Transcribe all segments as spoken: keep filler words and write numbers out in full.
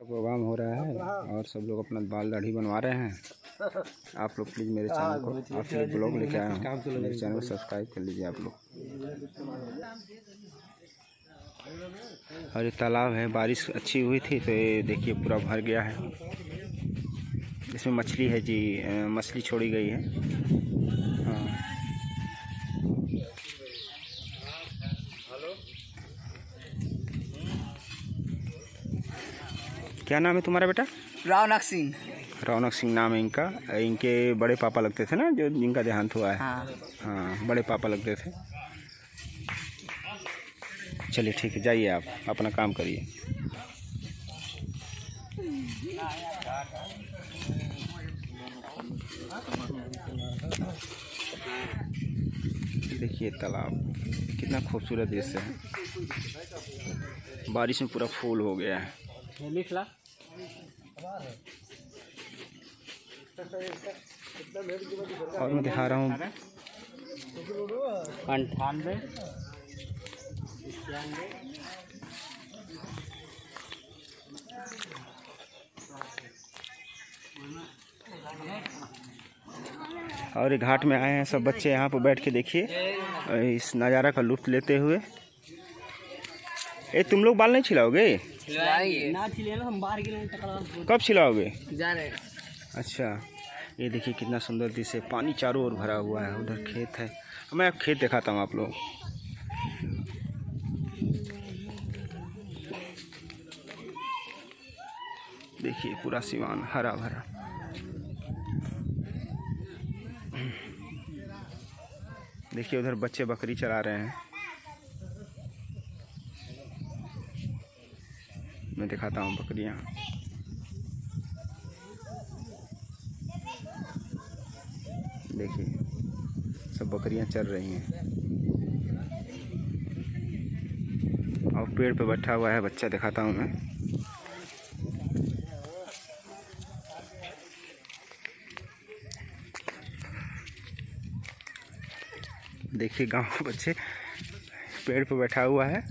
Programme हो रहा है और सब लोग अपना बाल दाढ़ी बनवा रहे हैं। आप लोग प्लीज़ मेरे चैनल को आप लोग ब्लॉग लेके आए हैं, मेरे चैनल को सब्सक्राइब कर लीजिए आप लोग। और ये तालाब है, बारिश अच्छी हुई थी तो ये देखिए पूरा भर गया है। इसमें मछली है जी, मछली छोड़ी गई है। हाँ क्या नाम है तुम्हारा बेटा? रौनक सिंह। रौनक सिंह नाम है इनका। इनके बड़े पापा लगते थे ना, जो जिनका देहांत हुआ है। हाँ हाँ बड़े पापा लगते थे। चलिए ठीक है, जाइए आप अपना काम करिए। देखिए तालाब कितना खूबसूरत दृश्य है। बारिश में पूरा फूल हो गया है। और मैं दिखा रहा हूँ अंठानवे और घाट में आए हैं सब बच्चे। यहाँ पर बैठ के देखिए इस नज़ारा का लुत्फ लेते हुए। ए तुम लोग बाल नहीं छिलाओगे? ना छिले हम बाहर के। कब छिलाओगे? जा रहे। अच्छा ये देखिए कितना सुंदर दृश्य है। पानी चारों ओर भरा हुआ है। उधर खेत है, मैं अब खेत दिखाता हूँ आप लोग। देखिए पूरा सिवान हरा भरा। देखिए उधर बच्चे बकरी चरा रहे हैं। मैं दिखाता हूँ बकरियाँ। देखिए सब बकरियाँ चर रही हैं और पेड़ पे बैठा हुआ है बच्चा, दिखाता हूँ मैं। देखिए गांव के बच्चे पेड़ पे बैठा हुआ है।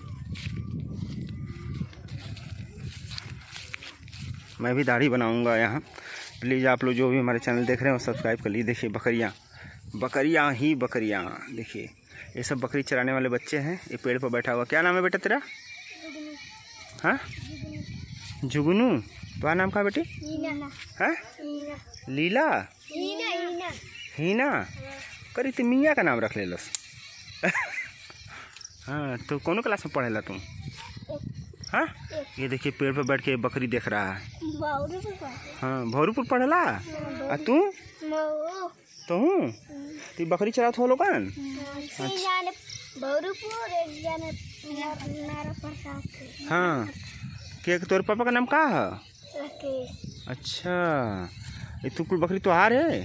मैं भी दाढ़ी बनाऊंगा यहाँ। प्लीज़ आप लोग जो भी हमारे चैनल देख रहे हैं वो सब्सक्राइब कर लीजिए। देखिए बकरियाँ बकरियाँ ही बकरियाँ। देखिए ये सब बकरी चराने वाले बच्चे हैं। ये पेड़ पर बैठा हुआ। क्या नाम है बेटा तेरा? हाँ जुगनू। तुम्हारा नाम क्या बेटी? हाँ लीला। हीना। करी तो मियाँ का नाम रख ले लस। हाँ तो कौन क्लास में पढ़ेला तुम? हाँ ये देखिए पेड़ पर बैठ के बकरी देख रहा है। हाँ भौरूपुर पढ़ेला। आ तू तो हूँ तो बकरी चरात हो लोगन। हाँ क्या तोरे पापा का नाम का है? अच्छा ये तू कुल बकरी तो हार है।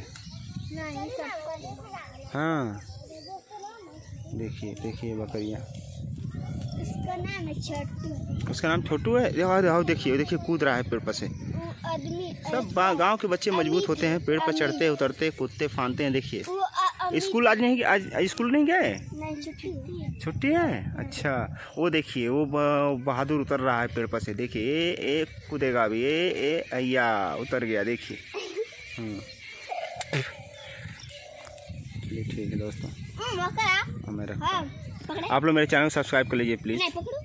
हाँ देखिए देखिए बकरियाँ। उसका नाम है छोटू। उसका नाम छोटू है। देखो देखिए देखिए कूद रहा है पेड़ पर से। आदमी सब गांव के बच्चे मजबूत होते हैं, पेड़ पर चढ़ते उतरते कूदते फानते हैं। देखिए स्कूल आज नहीं, आज स्कूल नहीं गए? छुट्टी छुट्टी है। अच्छा वो देखिए वो बहादुर उतर रहा है पेड़ पर से। देखिए ए कूदेगा अभी। ए ए अय्या उतर गया। देखिए चलिए ठीक है दोस्तों, मैं रखता हूँ। आप लोग मेरे चैनल को सब्सक्राइब कर लीजिए प्लीज़।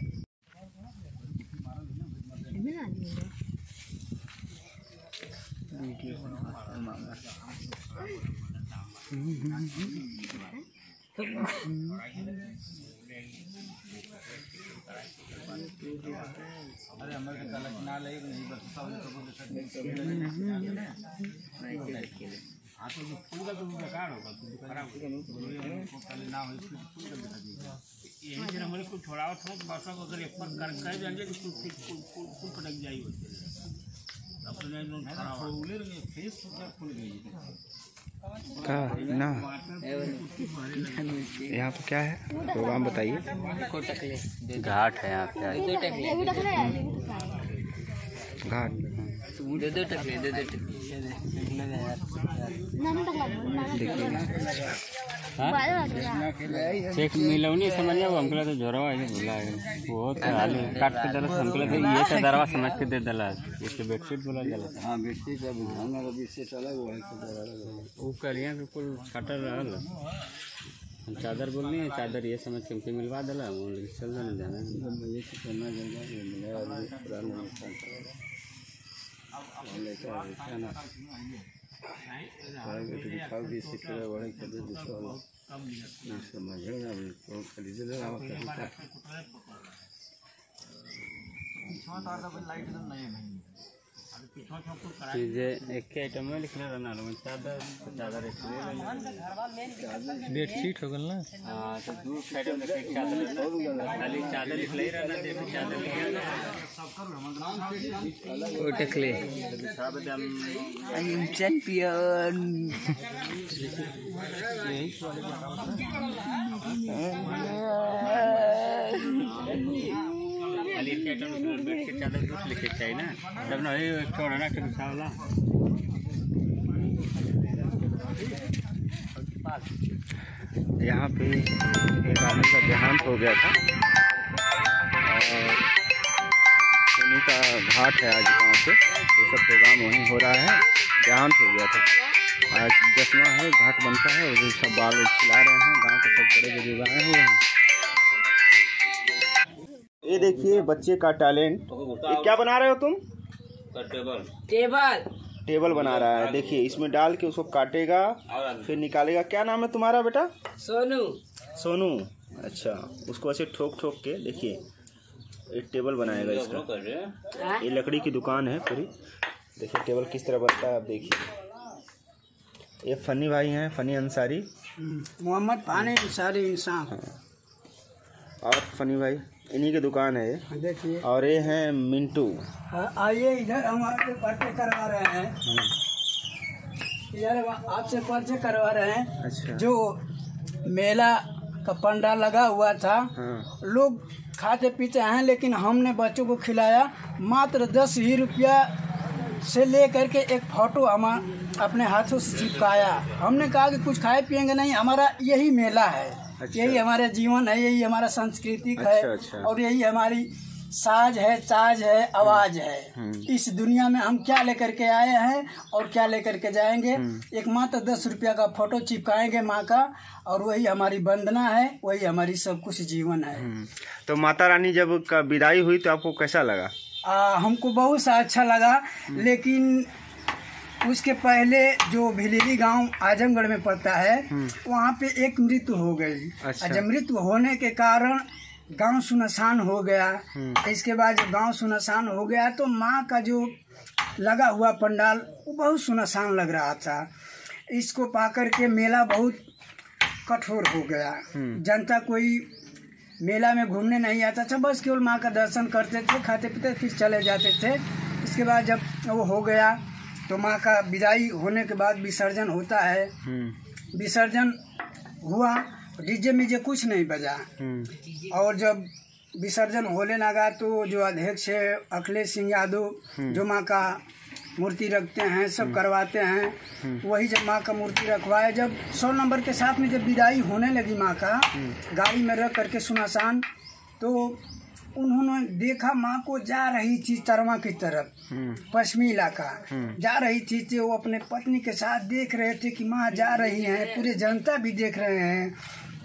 का ना यहाँ पे क्या है प्रोग्राम बताइए। घाट है यहाँ पे। घाट दे दो टकले दे दो टकले। देखिए चेक मिलौनी समझिए वो हमको तो झोरवा है भूला है वो तो आलू काट के दला हमको तो ये तो दरवा समझ के दे दला इसके बेडशीट बोला जाला हां बेडशीट अब धान का बेडशीट अलग वो है वो करिया बिल्कुल काटर रहल हम चादर बोलनी है चादर ये समझ के मिलवा दला वो चल जाने जाना ये करना जाएगा मिला और पुराना नुकसान लेकर ना दिखाओ भी सिक्के बड़े कर दो समझेगा अभी तो खरीद ले रहा हूं जे एक के आइटम में लिखले रहना लो चादर चादर एक बेडशीट हो गल ना हां तो दो आइटम में एक चादर खाली चादर लिख ले रहना देखो चादर ओ टकले सब दम आई एम चैंपियन खाली के आइटम में बेड के चादर दूसरे लिखे चाहिए ना तब ना ये छोड़ा ना कि बिछावला यहाँ पे एक आदमी का देहांत हो गया था और उन्हीं का घाट है आज गाँव पे ये सब प्रोग्राम वहीं हो रहा है। देहांत हो गया था आज दसवां है घाट बनता है और सब बाल खिला रहे हैं गाँव के सब बड़े बुजुर्ग आए हुए हैं। ये देखिए बच्चे का टैलेंट। ये क्या बना रहे हो तुम? टेबल टेबल टेबल बना रहा है। देखिए इसमें डाल के उसको काटेगा फिर निकालेगा। क्या नाम है तुम्हारा बेटा? सोनू। सोनू, अच्छा। उसको ऐसे ठोक ठोक के देखिए एक टेबल बनाएगा इसका। ये लकड़ी की दुकान है पूरी। देखिए टेबल किस तरह बनता है आप देखिए। ये फनी भाई हैं, फनी अंसारी, मोहम्मद फानी अंसारी इंसान। हाँ। और फनी भाई इन्हीं की दुकान है ये। देखिए और ये हैं मिंटू। आइए इधर हम आपसे परिचय करवा रहे हैं। इधर आपसे परिचय करवा रहे हैं। अच्छा। जो मेला का पंडाल लगा हुआ था, हाँ। लोग खाते पीते हैं लेकिन हमने बच्चों को खिलाया। मात्र दस ही रुपया से ले करके एक फोटो हम अपने हाथों से चिपकाया। हमने कहा कि कुछ खाए पिएंगे नहीं, हमारा यही मेला है। अच्छा। यही हमारा जीवन है, यही हमारा सांस्कृतिक है। अच्छा, अच्छा। और यही हमारी साज है, ताज है, आवाज है। इस दुनिया में हम क्या लेकर के आए हैं और क्या लेकर के जाएंगे। एक मात्र दस रुपया का फोटो चिपकाएंगे माँ का, और वही हमारी वंदना है, वही हमारी सब कुछ जीवन है। तो माता रानी जब का विदाई हुई तो आपको कैसा लगा? आ, हमको बहुत सा अच्छा लगा, लेकिन उसके पहले जो भिलेरी गांव आजमगढ़ में पड़ता है, वहाँ पे एक मृत्यु हो गई। अच्छा। जब मृत्यु होने के कारण गांव सुनसान हो गया। इसके बाद जब गांव सुनसान हो गया तो माँ का जो लगा हुआ पंडाल वो बहुत सुनसान लग रहा था। इसको पाकर के मेला बहुत कठोर हो गया। जनता कोई मेला में घूमने नहीं आता था, बस केवल माँ का दर्शन करते थे, खाते पीते फिर चले जाते थे। इसके बाद जब वो हो गया तो माँ का विदाई होने के बाद विसर्जन होता है। विसर्जन हुआ, डीजे मीजे कुछ नहीं बजा। और जब विसर्जन होने लगा तो जो अध्यक्ष है अखिलेश सिंह यादव, जो माँ का मूर्ति रखते हैं, सब करवाते हैं। वही जब माँ का मूर्ति रखवाए, जब सौ नंबर के साथ में जब विदाई होने लगी माँ का, गाड़ी में रख करके सुनसान, तो उन्होंने देखा माँ को जा रही थी तरवा की तरफ, पश्चिमी इलाका जा रही थी। तो वो अपने पत्नी के साथ देख रहे थे कि माँ जा रही हैं, पूरे जनता भी देख रहे हैं।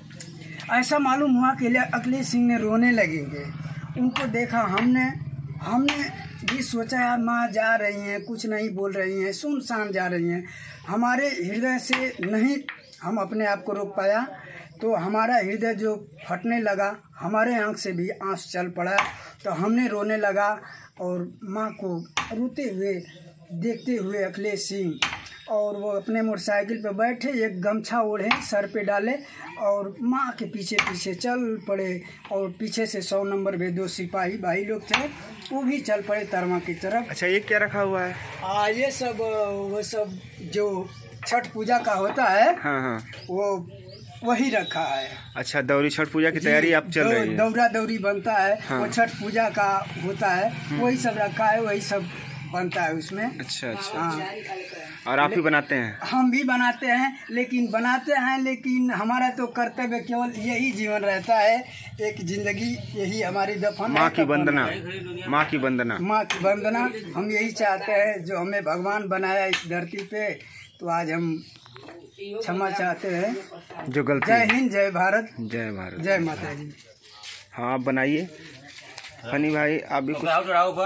ऐसा मालूम हुआ कि अखिलेश सिंह ने रोने लगेंगे। उनको देखा हमने हमने भी सोचा यार माँ जा रही हैं, कुछ नहीं बोल रही हैं, सुनसान जा रही हैं। हमारे हृदय से नहीं हम अपने आप को रोक पाया, तो हमारा हृदय जो फटने लगा, हमारे आँख से भी आंसू चल पड़ा। तो हमने रोने लगा और माँ को रोते हुए देखते हुए अखिलेश सिंह, और वो अपने मोटरसाइकिल पे बैठे, एक गमछा ओढ़े, सर पे डाले और माँ के पीछे पीछे चल पड़े। और पीछे से सौ नंबर में दो सिपाही भाई लोग थे, वो भी चल पड़े तरवा की तरफ। अच्छा, ये क्या रखा हुआ है? आ, ये सब वो सब जो छठ पूजा का होता है, हाँ हाँ, वो वही रखा है। अच्छा, दौरी छठ पूजा की तैयारी आप चल रही है? दौरा दौरी बनता है, हाँ। वो छठ पूजा का होता है, वही सब रखा है, वही सब बनता है उसमें। अच्छा अच्छा, हाँ। और आप ही बनाते हैं? हम भी बनाते हैं, लेकिन बनाते हैं लेकिन हमारा तो कर्तव्य केवल यही जीवन रहता है, एक जिंदगी यही हमारी दफन माँ है, की कफन वंदना, है। माँ की वंदना। माँ की वंदना हम यही चाहते हैं, जो हमें भगवान बनाया इस धरती पे, तो आज हम क्षमा चाहते हैं। जो गलती। जय हिंद, जय भारत, जय भारत, जय माता जी। हाँ आप बनाइए। फनी भाई आप भी कुछ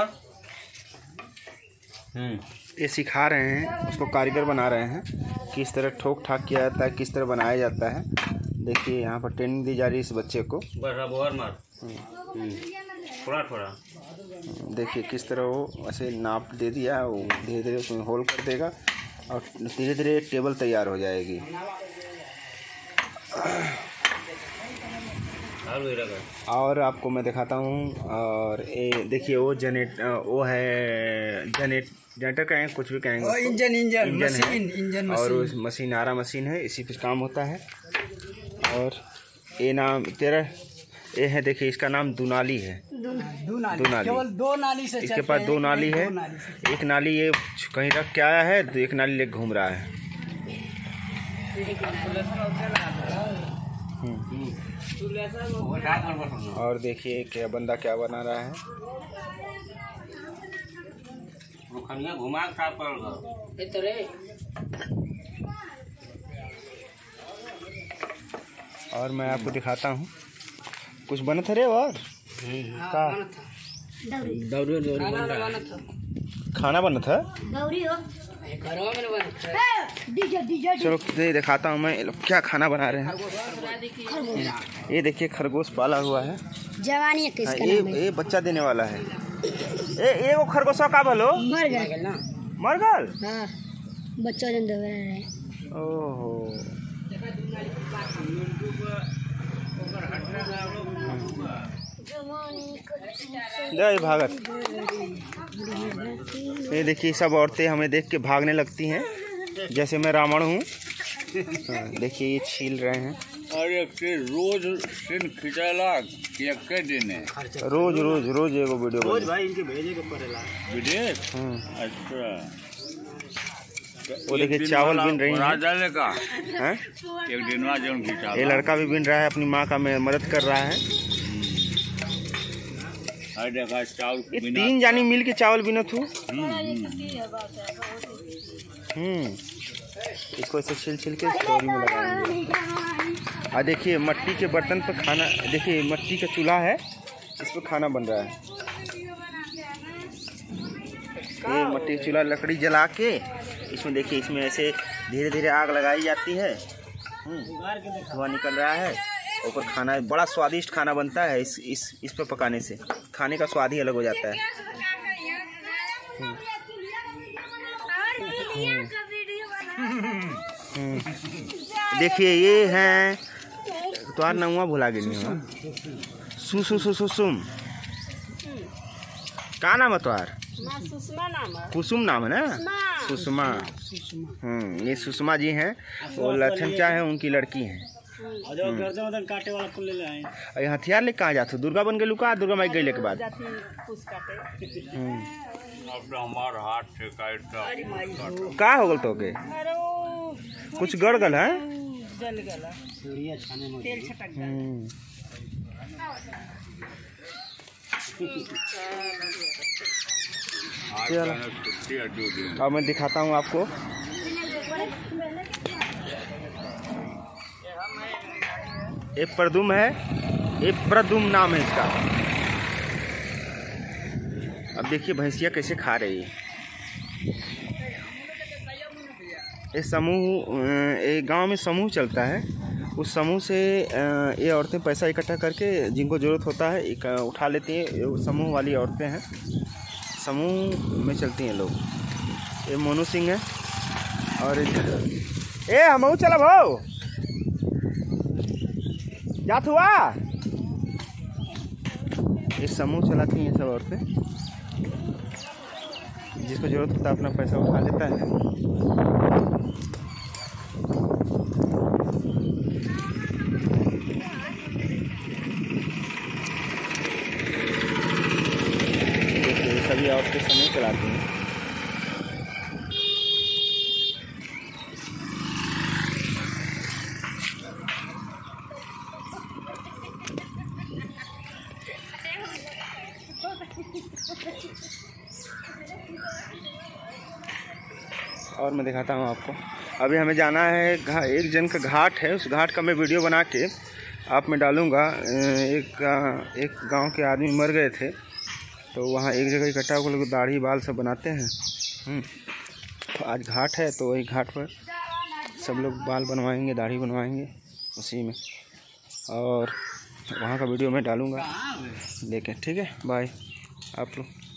ये सिखा रहे हैं, उसको कारीगर बना रहे हैं, किस तरह ठोक ठाक किया जाता है, किस तरह बनाया जाता है। देखिए यहाँ पर ट्रेनिंग दी जा रही है इस बच्चे को। थोड़ा थोड़ा देखिए किस तरह वो ऐसे नाप दे दिया, वो धीरे धीरे उसमें होल कर देगा और धीरे धीरे टेबल तैयार हो जाएगी। और आपको मैं दिखाता हूँ। और ये देखिए वो जनेट वो है जनेट जनरेटर कहेंगे, कुछ भी कहेंगे उसको। इंजन इंजन इंजन मशीन है। इंजन और मशीन उस मशीन आरा मशीन है, इसी पे काम होता है। और ये नाम तेरा ये है, देखिए इसका नाम दुनाली है। दो नाली, दो नाली। केवल दो नाली से इसके चलते पास हैं, दो नाली है। दो नाली से। एक नाली ये कहीं रख के आया है, तो एक नाली लेके घूम रहा है। और देखिए क्या बंदा क्या बना रहा है। घुमा और मैं आपको दिखाता हूँ कुछ बना था रे। और का खाना बना था। चलो ये दिखाता हूँ मैं, ये लोग क्या खाना बना रहे हैं। ये देखिए खरगोश पाला हुआ है। जवानी हाँ, ये ये बच्चा देने वाला है। ए ये वो खरगोशा का भलो मर गए ना, मर गल। हाँ बच्चा जन दे रहे। ओहो जय भागत। ये देखिए सब औरतें हमें देख के भागने लगती हैं, जैसे मैं रावण हूँ। हाँ, देखिए ये छील रहे हैं। अरे रोज सिन खिंचाला के दिन है, रोज रोज रोज एगो वीडियो रोज भाई इनके भेजे के पड़ेला विदेश। अच्छा वो देखिए चावल बिन रही है। डाले का हैं? एक दिन में जो खिंचा ये लड़का भी बिन रहा है, अपनी माँ का मदद कर रहा है। देखा चावल ये तीन जानी मिल के चावल बिनत हूँ। हम्म इसको ऐसे छिल छिल के स्टोरी में लगाएंगे। और देखिए मट्टी के बर्तन पर खाना, देखिए मट्टी का चूल्हा है, इस पर खाना बन रहा है। ये मट्टी का चूल्हा लकड़ी जला के इसमें देखिए, इसमें ऐसे धीरे धीरे आग लगाई जाती है। धुआं निकल रहा है, ऊपर खाना बड़ा स्वादिष्ट खाना बनता है। इस इस इस पर पकाने से खाने का स्वाद ही अलग हो जाता है। देखिए ये हैं तुम्हार नौवा भुला गई। सु सु सु सुम का नाम है तुम्हार? कुसुम नाम है ना, सुषमा। हम्म ये सुषमा जी हैं, वो लक्षण चाह है उनकी लड़की हैं। काटे वाला फूल ले आए। अरे हथियार ले कहाँ जाते? दुर्गा बन गए का? दुर्गा माई गई के बाद हमार हाथ से काट का हो गल तो के कुछ गड़ गल है। चलो अब मैं दिखाता हूँ आपको। ये प्रदुम है, ये प्रदुम नाम है इसका। अब देखिए भैंसिया कैसे खा रही है। ये समूह, ये गांव में समूह चलता है, उस समूह से ये औरतें पैसा इकट्ठा करके जिनको ज़रूरत होता है एक उठा लेती हैं। ये समूह वाली औरतें हैं, समूह में चलती हैं लोग। ये मोनू सिंह है और ए हम चला भाव जात हुआ। ये समूह चलाती हैं सब औरतें, जिसको जरूरत होता है अपना पैसा उठा लेता है। देखिए सभी औरतें समूह चलाती हैं। और मैं दिखाता हूँ आपको। अभी हमें जाना है, एक जन का घाट है, उस घाट का मैं वीडियो बना के आप में डालूँगा। एक एक गांव के आदमी मर गए थे, तो वहाँ एक जगह इकट्ठा होकर लोग दाढ़ी बाल सब बनाते हैं। तो आज घाट है, तो वही घाट पर सब लोग बाल बनवाएंगे, दाढ़ी बनवाएंगे उसी में, और वहाँ का वीडियो मैं डालूँगा देखें। ठीक है, बाय आप लोग।